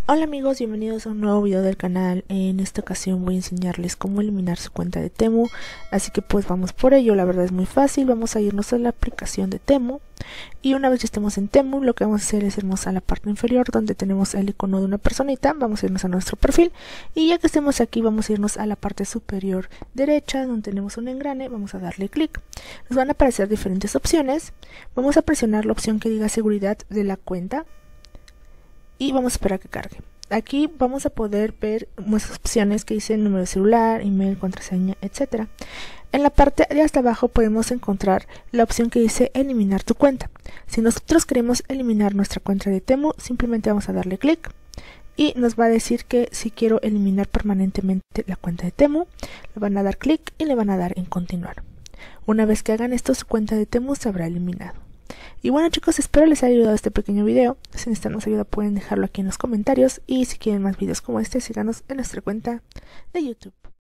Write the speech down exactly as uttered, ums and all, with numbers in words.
Hola amigos, bienvenidos a un nuevo video del canal. En esta ocasión voy a enseñarles cómo eliminar su cuenta de Temu, así que pues vamos por ello. La verdad es muy fácil. Vamos a irnos a la aplicación de Temu y una vez que estemos en Temu, lo que vamos a hacer es irnos a la parte inferior donde tenemos el icono de una personita. Vamos a irnos a nuestro perfil y ya que estemos aquí vamos a irnos a la parte superior derecha donde tenemos un engrane. Vamos a darle clic. Nos van a aparecer diferentes opciones. Vamos a presionar la opción que diga seguridad de la cuenta y vamos a esperar a que cargue. Aquí vamos a poder ver nuestras opciones que dicen número de celular, email, contraseña, etcétera. En la parte de hasta abajo podemos encontrar la opción que dice eliminar tu cuenta. Si nosotros queremos eliminar nuestra cuenta de Temu, simplemente vamos a darle clic y nos va a decir que si quiero eliminar permanentemente la cuenta de Temu, le van a dar clic y le van a dar en continuar. Una vez que hagan esto, su cuenta de Temu se habrá eliminado. Y bueno chicos, espero les haya ayudado este pequeño video. Si necesitan más ayuda pueden dejarlo aquí en los comentarios y si quieren más videos como este síganos en nuestra cuenta de YouTube.